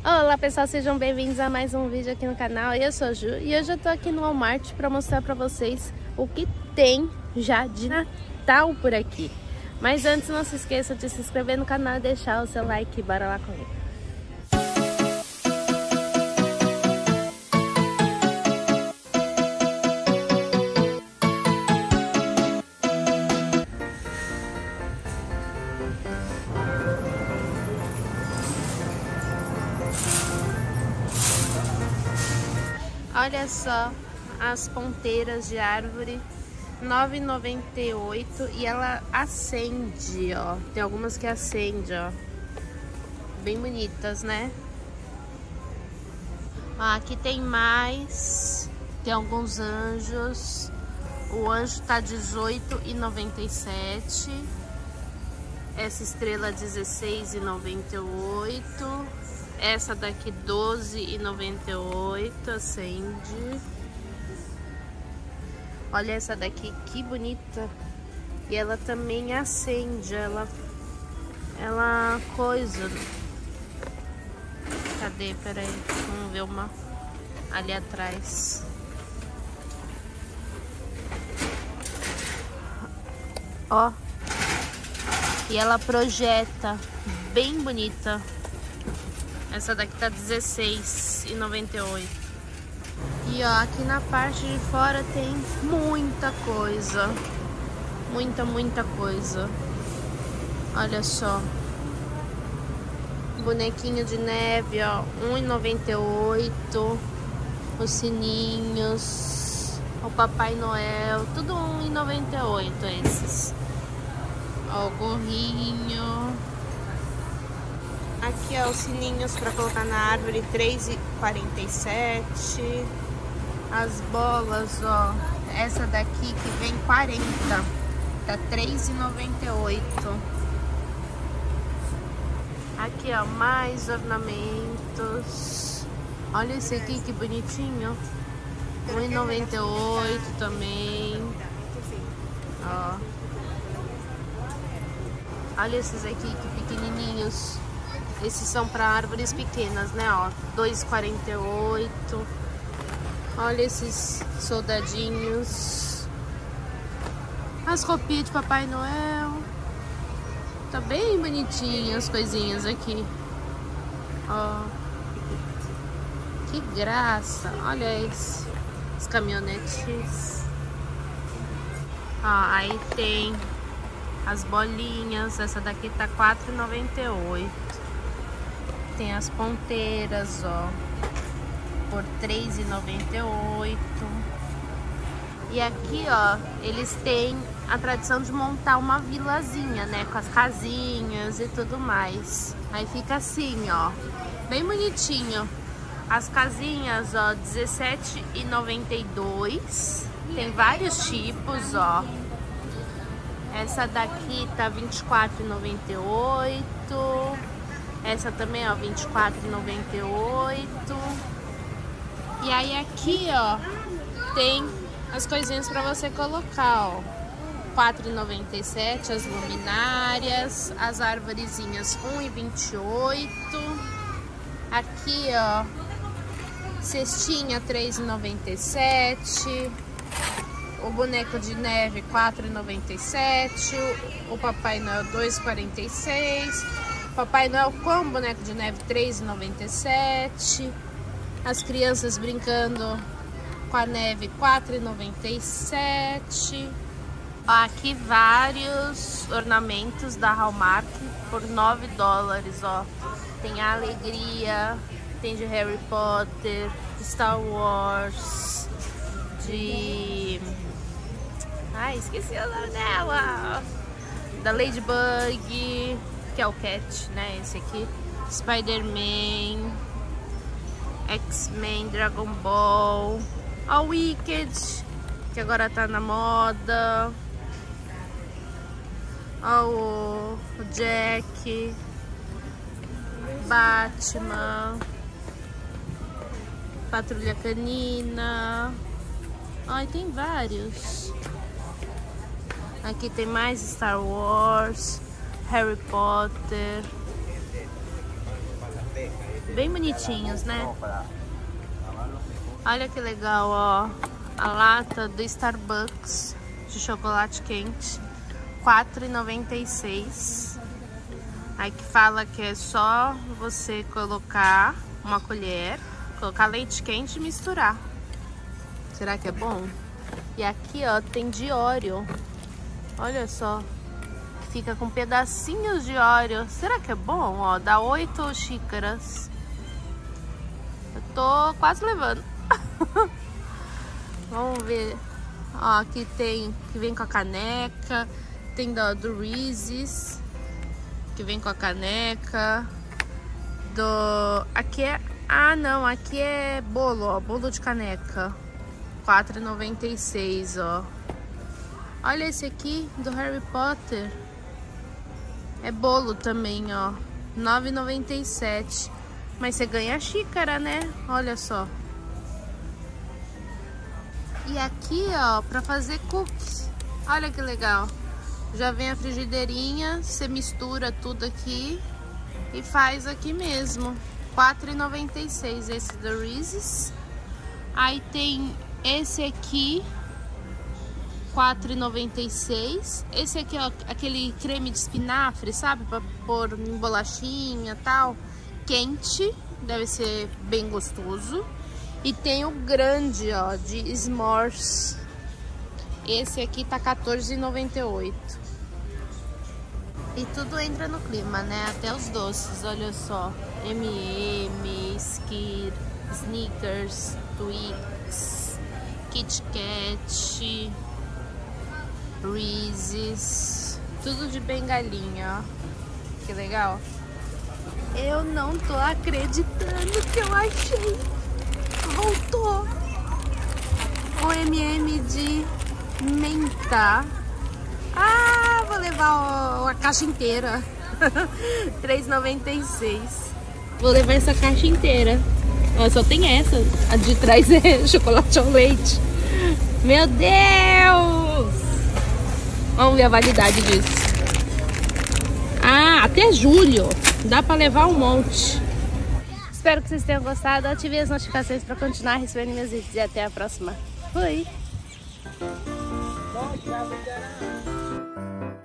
Olá pessoal, sejam bem-vindos a mais um vídeo aqui no canal. Eu sou a Ju e hoje eu tô aqui no Walmart para mostrar para vocês o que tem já de Natal por aqui. Mas antes, não se esqueça de se inscrever no canal e deixar o seu like. Bora lá comigo. Olha só as ponteiras de árvore, R$ 9,98 e ela acende, ó. Tem algumas que acende, ó. Bem bonitas, né? Ó, aqui tem mais, tem alguns anjos. O anjo tá R$ 18,97. Essa estrela R$ 16,98. Essa daqui R$ 12,98, acende. Olha essa daqui, que bonita. E ela também acende, ela coisa. Cadê? Peraí, vamos ver uma ali atrás. Ó. E ela projeta, bem bonita. Essa daqui tá R$16,98. E ó, aqui na parte de fora tem muita coisa. Muita coisa. Olha só. Bonequinho de neve, ó, R$1,98. Os sininhos. O Papai Noel, tudo R$1,98 esses. Ó, o gorrinho. Aqui, ó, os sininhos para colocar na árvore, R$3,47. As bolas, ó, essa daqui que vem 40, tá R$3,98. Aqui, ó, mais ornamentos. Olha esse aqui, que bonitinho. R$1,98 também. Ó. Olha esses aqui, que pequenininhos. Esses são para árvores pequenas, né? Ó, R$2,48. Olha esses soldadinhos. As roupinhas de Papai Noel. Tá bem bonitinho as coisinhas aqui. Ó. Que graça. Olha esse. Os caminhonetes. Ó, aí tem as bolinhas. Essa daqui tá R$4,98. Tem as ponteiras, ó, por R$3,98. E aqui, ó, eles têm a tradição de montar uma vilazinha, né, com as casinhas e tudo mais. Aí fica assim, ó, bem bonitinho. As casinhas, ó, R$17,92. Tem vários tipos, ó. Essa daqui tá R$24,98. Essa também, ó, R$24,98. E aí aqui, ó, tem as coisinhas pra você colocar, ó. R$4,97 as luminárias, as arvorezinhas R$1,28. Aqui, ó, cestinha R$3,97. O boneco de neve R$4,97. O Papai Noel R$2,46. Papai Noel com boneco de neve R$3,97. As crianças brincando com a neve R$4,97. Aqui vários ornamentos da Hallmark por $9, ó. Tem a Alegria, tem de Harry Potter, Star Wars, de... Ai, esqueci o nome dela. Da Ladybug, que é o Cat, né, esse aqui. Spider-Man, X-Men, Dragon Ball, a Wicked, que agora tá na moda. Ó, o Jack, Batman, Patrulha Canina. Ai, tem vários. Aqui tem mais Star Wars, Harry Potter. Bem bonitinhos, né? Olha que legal, ó. A lata do Starbucks de chocolate quente, R$4,96. Aí que fala que é só você colocar uma colher, colocar leite quente e misturar. Será que é bom? E aqui, ó, tem de Oreo. Olha só. Fica com pedacinhos de Oreo. Será que é bom? Ó, dá 8 xícaras. Eu tô quase levando. Vamos ver. Ó, aqui tem que vem com a caneca. Tem do Reese's, que vem com a caneca. Aqui é... Ah, não. Aqui é bolo, ó. Bolo de caneca. R$4,96, ó. Olha esse aqui do Harry Potter. É bolo também, ó. R$9,97. Mas você ganha a xícara, né? Olha só. E aqui, ó, pra fazer cookies. Olha que legal. Já vem a frigideirinha, você mistura tudo aqui e faz aqui mesmo. R$4,96 esse do Reese's. Aí tem esse aqui, R$4,96. Esse aqui, ó, aquele creme de espinafre, sabe? Pra pôr em bolachinha e tal. Quente, deve ser bem gostoso. E tem o grande, ó, de s'mores. Esse aqui tá R$14,98. E tudo entra no clima, né? Até os doces, olha só. M&M, Skittles, Snickers, Twix, Kit Kat, Reese's. Tudo de bengalinha, ó. Que legal. Eu não tô acreditando que eu achei. Voltou o M&M de menta. Ah, vou levar a caixa inteira. R$3,96. Vou levar essa caixa inteira. Ó, só tem essa. A de trás é chocolate ao leite. Meu Deus! Vamos ver a validade disso. Ah, até julho. Dá pra levar um monte. Espero que vocês tenham gostado. Ative as notificações para continuar recebendo meus vídeos. E até a próxima. Fui!